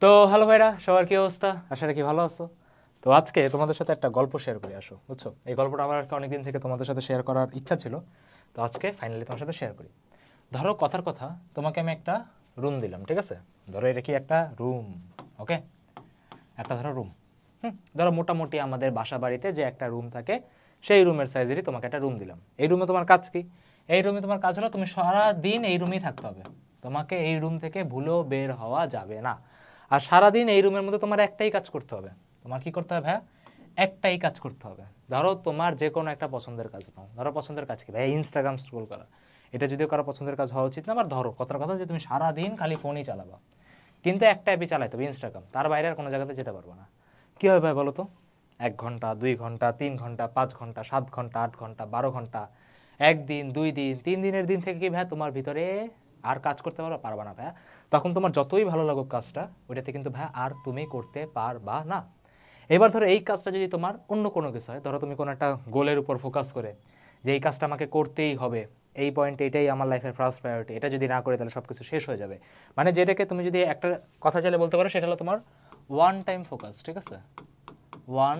তো হ্যালো ভাইরা, সবার কি অবস্থা? আশা রাখি ভালো আছো। তো আজকে তোমাদের সাথে একটা গল্প শেয়ার করে আসো, বুঝছো? এই গল্পটা আমার অনেকদিন থেকে তোমাদের সাথে শেয়ার করার ইচ্ছা ছিল, তো আজকে ফাইনালি তোমার সাথে শেয়ার করি। ধরো কথার কথা, তোমাকে আমি একটা রুম দিলাম, ঠিক আছে? ধরো এটা কি একটা রুম, ওকে? একটা ধরো রুম, ধরো মোটামুটি আমাদের বাসা বাড়িতে যে একটা রুম থাকে সেই রুমের সাইজেরই তোমাকে একটা রুম দিলাম। এই রুমে তোমার কাজ কি? এই রুমে তোমার কাজ হলো তুমি সারা দিন এই রুমেই থাকতে হবে, তোমাকে এই রুম থেকে ভুলেও বের হওয়া যাবে না। আর সারাদিন এই রুমের মধ্যে তোমার একটাই কাজ করতে হবে। তোমার কি করতে হবে ভাইয়া? একটাই কাজ করতে হবে। ধরো তোমার যে কোনো একটা পছন্দের কাজ নাও। ধরো পছন্দের কাজ কি ভাই? ইনস্টাগ্রাম স্ক্রোল করা। এটা যদিও কারো পছন্দের কাজ হওয়া উচিত না, আবার ধরো কথার কথা যে তুমি সারাদিন খালি ফোনই চালাবা, কিন্তু একটা অ্যাপই চালাইতে হবে, ইনস্টাগ্রাম। তার বাইরে আর কোনো জায়গাতে যেতে পারবো না। কী হবে ভাই বলো তো? 1 ঘন্টা, 2 ঘন্টা, 3 ঘন্টা, 5 ঘন্টা, 7 ঘন্টা, 8 ঘন্টা, 12 ঘন্টা, 1 দিন, 2 দিন, 3 দিনের দিন থেকে কি ভাই তোমার ভিতরে আর কাজ করতে পারবা না ভাইয়া। তখন তোমার যতই ভালো লাগুক কাজটা, ওইটাতে কিন্তু ভাইয়া আর তুমি করতে পারবা না। এবার ধরো এই কাজটা যদি তোমার অন্য কোনো কিছু হয়, ধরো তুমি কোনো একটা গোলের উপর ফোকাস করে যে এই কাজটা আমাকে করতেই হবে, এই পয়েন্টে এটাই আমার লাইফের ফার্স্ট প্রায়োরিটি, এটা যদি না করে তাহলে সব কিছু শেষ হয়ে যাবে, মানে যেটাকে তুমি যদি একটা কথা চাইলে বলতে পারো সেটা হলো তোমার ওয়ান টাইম ফোকাস, ঠিক আছে? ওয়ান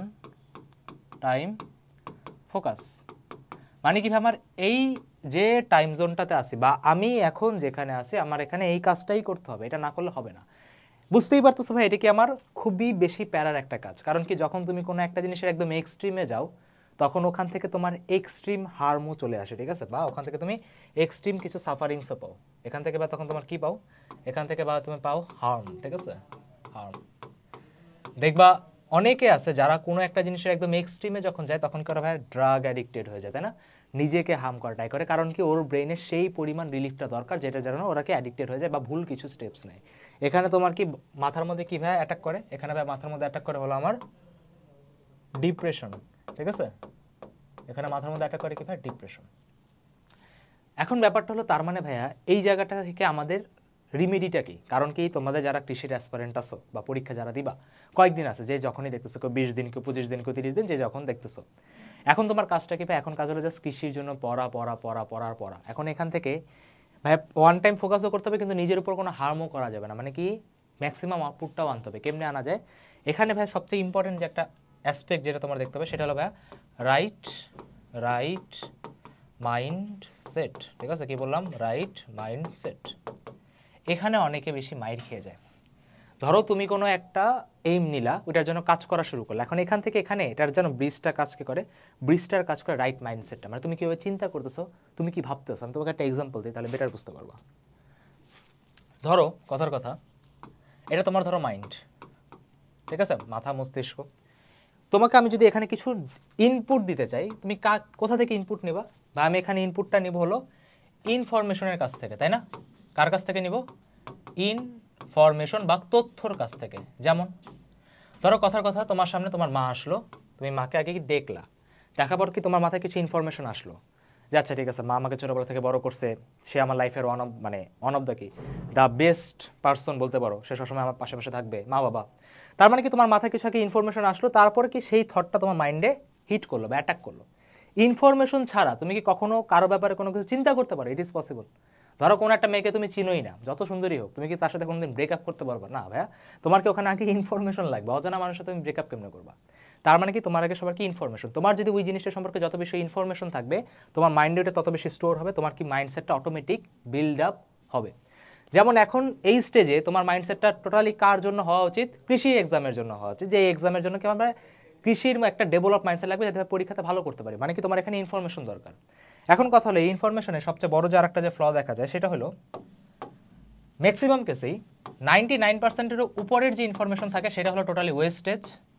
টাইম ফোকাস মানে কি? আমার এই যে টাইম জোনটাতে আছি বা আমি এখন যেখানে আছি, আমার এখানে এই কাজটাই করতে হবে, এটা না করলে হবে না। বুঝতেই পারতেছো ভাই, এটা কি আমার খুবই বেশি প্যারার একটা কাজ। কারণ কি, যখন তুমি কোনো একটা জিনিসের একদম এক্সট্রিমে যাও, তখন ওখান থেকে তোমার এক্সট্রিম হার্মও চলে আসে, ঠিক আছে? বা ওখান থেকে তুমি এক্সট্রিম কিছু সাফারিংসও পাও। এখান থেকে বা তখন তোমার কি পাও? এখান থেকে বা তুমি পাও হার্ম, ঠিক আছে? হার্ম। দেখবা অনেকে আছে যারা কোনো একটা জিনিসের একদম এক্সট্রিমে যখন যায়, তখন কি ওরা ভাই ড্রাগ অ্যাডিক্টেড হয়ে যায়, তাই না? নিজেকে হার্ম করা ট্রাই করে, কারণ কি ওর ব্রেনে সেই পরিমাণ রিলিফটা দরকার যেটা যেন ওরা কি অ্যাডিক্টেড হয়ে যায় বা ভুল কিছু স্টেপস নেয়। এখানে তোমার কি মাথার মধ্যে কি ভাই অ্যাটাক করে? এখানে ভাই মাথার মধ্যে অ্যাটাক করে হলো আমার ডিপ্রেশন, ঠিক আছে? এখানে মাথার মধ্যে অ্যাটাক করে কি ভাই? ডিপ্রেশন। এখন ব্যাপারটা হলো, তার মানে ভাইয়া এই জায়গাটা থেকে আমাদের রিমেডিটা কি? কারণ কি, তোমাদের যারা কৃষির অ্যাসপারেন্ট আসো বা পরীক্ষা যারা দিবা, কয়েকদিন আছে, যে যখনই দেখতেছো, কেউ 20 দিন, কেউ 25 দিন, কেউ 30 দিন, যে যখন দেখতেছো। এখন তোমার কাজটা কি ভাই? এখন কাজ হলো জাস্ট কৃষির জন্য পড়া পড়া পড়া পড়ার পড়া। এখন এখান থেকে ভাই ওয়ান টাইম ফোকাসও করতে হবে, কিন্তু নিজের উপর কোনো হার্মও করা যাবে না। মানে কি, ম্যাক্সিমাম আউটপুটটাও আনতে হবে। কেমনে আনা যায়? এখানে ভাই সবচেয়ে ইম্পর্টেন্ট যে একটা অ্যাসপেক্ট যেটা তোমার দেখতে হবে, সেটা হলো ভাই রাইট রাইট মাইন্ড সেট, ঠিক আছে? কি বললাম? Right mind set. এখানে অনেকে বেশি মাইর খেয়ে যায়। ধরো তুমি কোনো একটা এইম নিলা, ওইটার জন্য কাজ করা শুরু করলে, এখন এখান থেকে এখানে এটার যেন ব্রিজটা কাজকে করে, ব্রিজটার কাজ করে রাইট মাইন্ডসেটটা। মানে তুমি কীভাবে চিন্তা করতেছো, তুমি কি ভাবতেছো। আমি তোমাকে একটা এক্সাম্পল দিই, তাহলে বেটার বুঝতে পারবা। ধরো কথার কথা, এটা তোমার ধরো মাইন্ড, ঠিক আছে? মাথা, মস্তিষ্ক। তোমাকে আমি যদি এখানে কিছু ইনপুট দিতে চাই, তুমি কোথা থেকে ইনপুট নিবা? বা আমি এখানে ইনপুটটা নিব হলো ইনফরমেশনের কাছ থেকে, তাই না? কার কাছ থেকে নিব? ইনফরমেশন বা তথ্যর কাছ থেকে। যেমন ধরো কথার কথা, তোমার সামনে তোমার মা আসলো, তুমি মাকে আগে কি দেখলা, দেখার পর কি তোমার মাথায় কিছু ইনফরমেশন আসলো যে আচ্ছা ঠিক আছে, মা আমাকে ছোটোবেলা থেকে বড় করছে, সে আমার লাইফের one of the best person বলতে পারো, সে সবসময় আমার পাশে থাকবে, মা বাবা। তার মানে কি, তোমার মাথায় কিছু আগে ইনফরমেশন আসলো, তারপরে কি সেই থটটা তোমার মাইন্ডে হিট করলো বা অ্যাটাক করলো। ইনফরমেশন ছাড়া তুমি কি কখনো কারো ব্যাপারে কোনো কিছু চিন্তা করতে পারো? It is possible. ধরো কোনো একটা মেয়েকে তুমি চিনোই না, যত সুন্দরী হোক, তুমি কি তার সাথে কোনোদিন ব্রেকআপ করতে পারবা না ভাইয়া? তোমার কি ওখানে আগে ইনফরমেশন লাগবে? অজানা মানুষের সাথে তুমি ব্রেকআপ কেমনে করবা? তার মানে কি, তোমার আগে সবার কি ইনফরমেশন। তোমার যদি ওই জিনিসটা সম্পর্কে যত বেশি ইনফরমেশন থাকবে, তোমার মাইন্ডে ওটা তত বেশি স্টোর হবে, তোমার কি মাইন্ডসেটটা অটোমেটিক বিল্ড আপ হবে। যেমন এখন এই স্টেজে তোমার মাইন্ডসেটটা টোটালি কার জন্য হওয়া উচিত? কৃষি এক্সামের জন্য হওয়া উচিত, যে এই এক্সামের জন্য কি আমরা কৃষির একটা ডেভেলপ মাইন্ডসেট লাগবে, যাতে পরীক্ষাতে ভালো করতে পারি। মানে কি, তোমার এখানে ইনফরমেশন দরকার। এখন কথা হলো, এই ইনফরমেশনের সবচেয়ে বড় যে আরেকটা যে ফ্ল দেখা যায়, সেটা হলো ম্যাক্সিমাম কেসেই 99%-এর উপরের যে ইনফরমেশন থাকে সেটা হলো টোটালি ওয়েস্টেজ,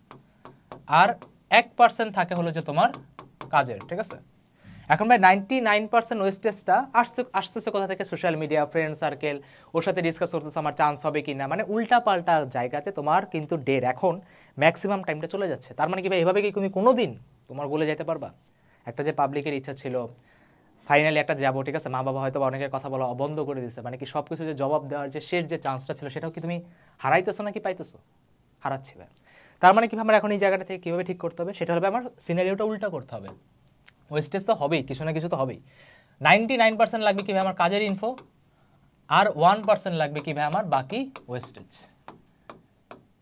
আর 1% থাকে হলো যে তোমার কাজের, ঠিক আছে? এখন ভাই 99% ওয়েস্টেজটা আসতেছে কোথা থেকে? সোশ্যাল মিডিয়া, ফ্রেন্ড সার্কেল, ওর সাথে ডিসকাস করতেছে আমার চান্স হবে কি না, মানে উল্টা পাল্টা জায়গাতে তোমার কিন্তু এখন ম্যাক্সিমাম টাইমটা চলে যাচ্ছে। তার মানে কি ভাই, এভাবে কি তুমি কোনো দিন তোমার গোলে যেতে পারবা? একটা যে পাবলিকের ইচ্ছা ছিল ফাইনালি একটা যাবো, ঠিক আছে, মা বাবা হয়তো অনেকের কথা বলা বন্ধ করে দিচ্ছে, মানে কি সব কিছু যে জবাব দেওয়ার যে শেষ যে চান্সটা ছিল, সেটাও কি তুমি হারাইতেছো নাকি পাইতেছো? হারাচ্ছি ভাই। তার মানে কি, আমার এখন এই জায়গাটা থেকে কীভাবে ঠিক করতে হবে? সেটা হবে আমার সিনারিওটা উল্টা করতে হবে। ওয়েস্টেজ তো হবেই, কিছু না কিছু তো হবেই। 99% লাগবে কি ভাই আমার কাজের ইনফো, আর 1% লাগবে কি ভাই আমার বাকি ওয়েস্টেজ।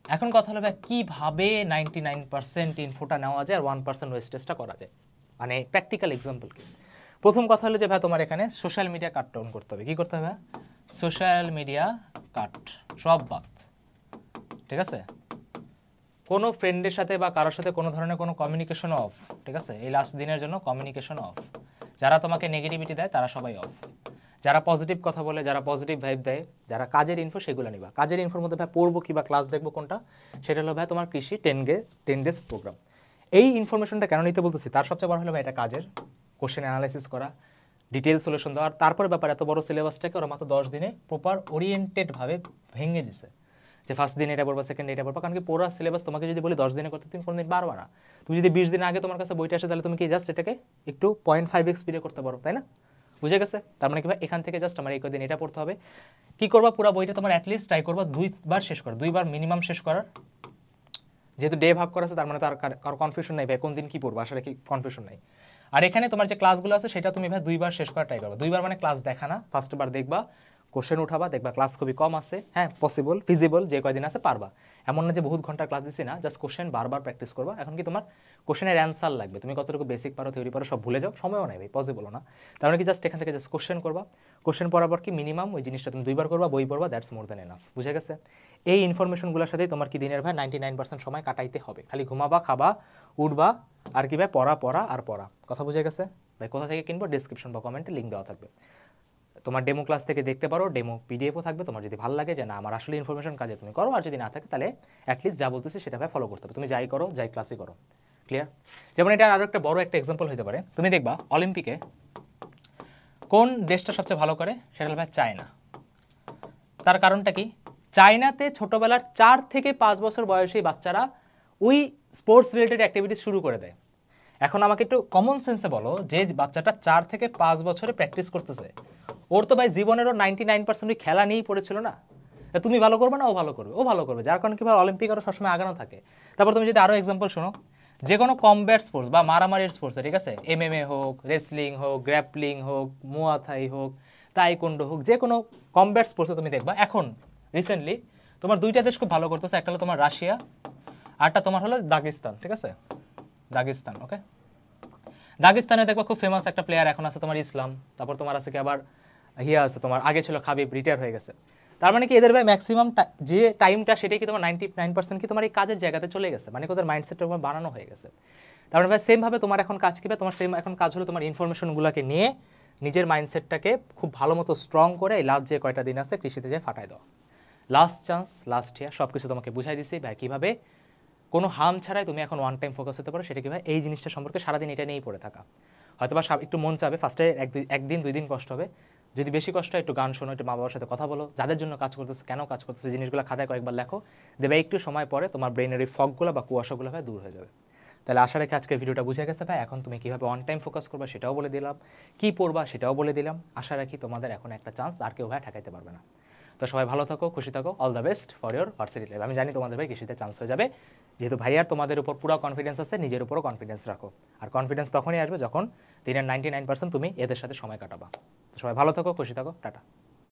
এখন কথা হলো ভাই কীভাবে 99% ইনফোটা নেওয়া যায় আর 1% ওয়েস্টেজটা করা যায়, মানে প্র্যাকটিক্যাল এক্সাম্পল কি। প্রথম কথা হলো যে ভাই তোমার এখানে সোশ্যাল মিডিয়া কাট ডাউন করতে হবে। কী করতে হবে? সোশ্যাল মিডিয়া কাট, সব বাদ, ঠিক আছে? কোনো ফ্রেন্ডের সাথে বা কারোর সাথে কোনো ধরনের কোনো কমিউনিকেশন অফ, ঠিক আছে? এই লাস্ট দিনের জন্য কমিউনিকেশন অফ। যারা তোমাকে নেগেটিভিটি দেয় তারা সবাই অফ। যারা পজিটিভ কথা বলে, যারা পজিটিভ ভাইব দেয়, যারা কাজের ইনফো সেগুলো নিবা। কাজের ইনফোর মধ্যে ভাই পড়বো কি বা ক্লাস দেখবো কোনটা, সেটা হলো ভাই তোমার কৃষি 10 ডেজ প্রোগ্রাম। এই ইনফরমেশনটা কেন নিতে বলতেছি, তার সবচেয়ে বড় হলো ভাই এটা কাজের কোশ্চেন অ্যানালাইসিস করা, ডিটেল সলিউশন দেওয়া। আর তারপরে ব্যাপার এত বড় সিলেবাসটাকে ওরা মাত্র 10 দিনে প্রপার ওরিয়েন্টেডভাবে ভেঙে দিছে, যে ফার্স্ট দিন এটা পড়বা, সেকেন্ড এটা পড়বা। কারণ কি পুরো সিলেবাস তোমাকে যদি বলি 10 দিনে করতে, তুমি কোনোদিন পারবা না। তুমি যদি 20 দিন আগে তোমার কাছে বইটা আসে, তাহলে তুমি কি জাস্ট এটাকে একটু 0.5x স্পিডে করতে পারো, তাই না? বুঝে গেছে? তার মানে কি ভাই এখান থেকে জাস্ট আমার এই কদিন এটা পড়তে হবে। কি করবা, পুরো বইটা তোমার অ্যাটলিস্ট ট্রাই করবা 2 বার শেষ করা, 2 বার মিনিমাম শেষ করার। যেহেতু ডে ভাগ করা আছে, তার মানে তো আর কারো কনফিউশন নাই ভাই কোন দিন কি পড়বা, আসলে কি কনফিউশন নাই। আর এখানে তোমার যে ক্লাসগুলো আছে সেটা তুমি ভাই 2 বার শেষ করা ট্রাই করবা। 2 বার মানে ক্লাস দেখা না, ফার্স্ট বার দেখবা, কোশ্চেন উঠাবা, দেখবা ক্লাস খুবই কম আছে, হ্যাঁ পসিবল ফিজিবল যে কয়দিন আছে পারবা। এমন না যে বহুত ঘন্টা ক্লাস দিচ্ছি না, জাস্ট কোশ্চেন বারবার প্র্যাকটিস করবা। এখন কি তোমার কোশ্চেনের অ্যান্সার লাগবে, তুমি কতটুকু বেসিক পারো, থিওরি পারো সব ভুলে যাও, সময়ও নাই ভাই, পসিবলও না। তার মানে কি জাস্ট এখান থেকে জাস্ট কোশ্চেন করবা, কোশ্চেন পড়ার পর কি মিনিমাম ওই জিনিসটা তুমি 2 বার করবা, বই পড়বা, দ্যাটস মোর দ্যান এনাফ। বুঝে গেছে? এই ইনফরমেশনগুলোর সাথেই তোমার কি দিনের ভাই 99% সময় কাটাইতে হবে। খালি ঘুমাবা, খাবা, উঠবা, আর কি ভাই পড়া পড়া আর পড়া। কথা বুঝে গেছে ভাই? কোথা থেকে কিনবো, ডিসক্রিপশন বা কমেন্টে লিঙ্ক দেওয়া থাকবে। তোমার ডেমো ক্লাস থেকে দেখতে পারো, ডেমো পিডিএফও থাকবে। তোমার যদি ভালো লাগে যে না আমার আসলে ইনফরমেশন কাজে, তুমি করো। আর যদি না থাকে তাহলে অ্যাটলিস্ট যা বলতেছি সেটা ভাই ফলো করতে হবে। তুমি যাই করো, যাই ক্লাসই করো। ক্লিয়ার? যেমন এটা আরও একটা বড় একটা এক্সাম্পল হতে পারে, তুমি দেখবা অলিম্পিকে কোন দেশটা সবচেয়ে ভালো করে, সেটা হলো ভাই চায়না। তার কারণটা কি? চায়নাতে ছোটবেলার 4 থেকে 5 বছর বয়সী বাচ্চারা ওই স্পোর্টস রিলেটেড অ্যাক্টিভিটিস শুরু করে দেয়। এখন আমাকে একটু কমন সেন্সে বলো, যে বাচ্চাটা 4 থেকে 5 বছরে প্র্যাকটিস করতেছে, ওর তো ভাই জীবনেরও 99% খেলা নিয়েই পড়েছিল না। তুমি ভালো করবে না, ও ভালো করবে, ও ভালো করবে, যার কারণে কি ভাই অলিম্পিক আরও সবসময় আগানো থাকে। তারপর তুমি যদি আরও এক্সাম্পল শোনো, যে কোনো কমব্যাট স্পোর্টস বা মারামারির স্পোর্টসে, ঠিক আছে, MMA হোক, রেসলিং হোক, গ্র্যাপলিং হোক, মুয়া থাই হোক, তাইকোন্ডো হোক, যে কোনো কমব্যাট স্পোর্টসে তুমি দেখবা এখন রিসেন্টলি তোমার 2টা দেশ খুব ভালো করতেছে। একটা হলো তোমার রাশিয়া, আরটা তোমার হলো দাগিস্তান, ঠিক আছে, দাগিস্তান। ওকে, দাগিস্তানে দেখবা খুব ফেমাস একটা প্লেয়ার এখন আছে তোমার ইসলাম। তারপর তোমার আছে কি আবার হিয়া আছে, তোমার আগে ছিল খাবিব, রিটায়ার হয়ে গেছে। তার মানে কি এদের ভাই ম্যাক্সিমাম যে টাইমটা সেটাই কি তোমার 99% কি তোমার এই কাজের জায়গাতে চলে গেছে, মানে ওদের মাইন্ডসেটটা তোমার বানানো হয়ে গেছে। তার মানে ভাই সেমভাবে তোমার এখন কাজ কি, তোমার সেম এখন কাজ হলো তোমার ইনফরমেশনগুলোকে নিয়ে নিজের মাইন্ডসেটটাকে খুব ভালো মতো স্ট্রং করে এই লাস্ট যে কয়টা দিন আছে কৃষিতে যে ফাটাই দেওয়া। লাস্ট চান্স, লাস্ট ইয়ার, সব কিছু তোমাকে বুঝাই দিছি ভাই কীভাবে কোনো হার্ম ছাড়াই তুমি এখন ওয়ান টাইম ফোকাস হতে পারো। সেটা কি ভাই এই জিনিসটা সম্পর্কে সারাদিন এটা নিয়েই পড়ে থাকা। হয়তো বা একটু মন চাবে, ফার্স্টে একদিন 2 দিন কষ্ট হবে। যদি বেশি কষ্ট হয় একটু গান শোনো, একটু মা বাবার সাথে কথা বলো, যাদের জন্য কাজ করতেছে, কেন কাজ করতেছে, জিনিসগুলো খাতায় কয়েকবার লেখো, দেবে একটু সময় পরে তোমার ব্রেনের এই ফগগুলো বা কুয়াশাগুলো ভাই দূর হয়ে যাবে। তাহলে আশা রেখে আজকের ভিডিওটা বুঝে গেছে ভাই। এখন তুমি কীভাবে অন টাইম ফোকাস করবা সেটাও বলে দিলাম, কী পড়বা সেটাও বলে দিলাম। আশা রাখি তোমাদের এখন একটা চান্স আর কেউ ভাই ঠেকাইতে পারবে না। তো সবাই ভালো থাকো, খুশি থাকো, all the best for your varsity life. আমি জানি তোমাদের ভাই কৃষিতে চান্স হয়ে যাবে, যেহেতু ভাইয়ার তোমাদের উপর পুরো কনফিডেন্স আছে, নিজের উপরও কনফিডেন্স রাখো। আর কনফিডেন্স তখনই আসবে যখন দিনের 99% তুমি এদের সাথে সময় কাটাবা। তো সবাই ভালো থাকো, খুশি থাকো, টাটা।